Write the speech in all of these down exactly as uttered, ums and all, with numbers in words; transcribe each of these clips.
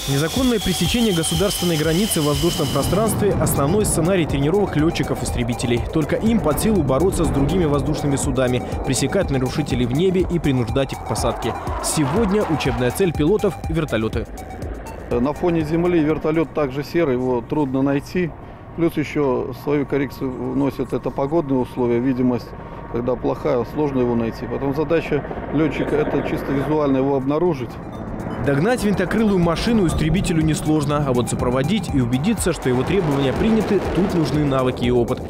Незаконное пресечение государственной границы в воздушном пространстве – основной сценарий тренировок летчиков-истребителей. Только им под силу бороться с другими воздушными судами, пресекать нарушителей в небе и принуждать их к посадке. Сегодня учебная цель пилотов – вертолеты. На фоне земли вертолет также серый, его трудно найти. Плюс еще свою коррекцию вносят это погодные условия, видимость, когда плохая, сложно его найти. Потом задача летчика – это чисто визуально его обнаружить. Догнать винтокрылую машину истребителю несложно, а вот сопроводить и убедиться, что его требования приняты, тут нужны навыки и опыт.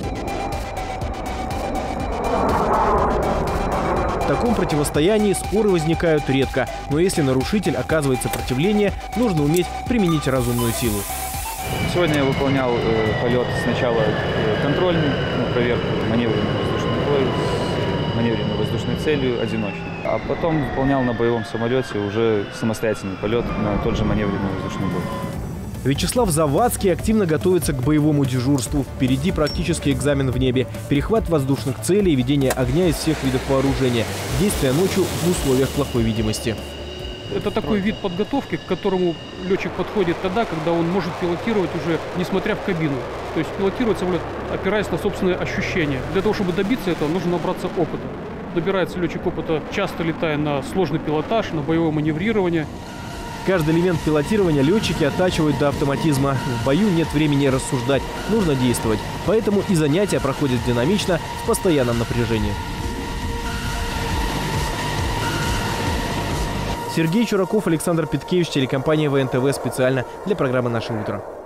В таком противостоянии споры возникают редко, но если нарушитель оказывает сопротивление, нужно уметь применить разумную силу. Сегодня я выполнял э, полет сначала э, контрольный, ну, проверку маневренного воздушного боя с маневренной воздушной целью одиночной. А потом выполнял на боевом самолете уже самостоятельный полет на тот же маневренный воздушный бой. Вячеслав Завадский активно готовится к боевому дежурству. Впереди практический экзамен в небе, перехват воздушных целей и ведение огня из всех видов вооружения, действия ночью в условиях плохой видимости. Это такой вид подготовки, к которому летчик подходит тогда, когда он может пилотировать уже, несмотря в кабину. То есть пилотировать самолет, опираясь на собственные ощущения. Для того, чтобы добиться этого, нужно набраться опыта. Набирается летчик опыта, часто летая на сложный пилотаж, на боевое маневрирование. Каждый элемент пилотирования летчики оттачивают до автоматизма. В бою нет времени рассуждать, нужно действовать. Поэтому и занятия проходят динамично, в постоянном напряжении. Сергей Чураков, Александр Петкевич, телекомпания ВНТВ специально для программы «Наше утро».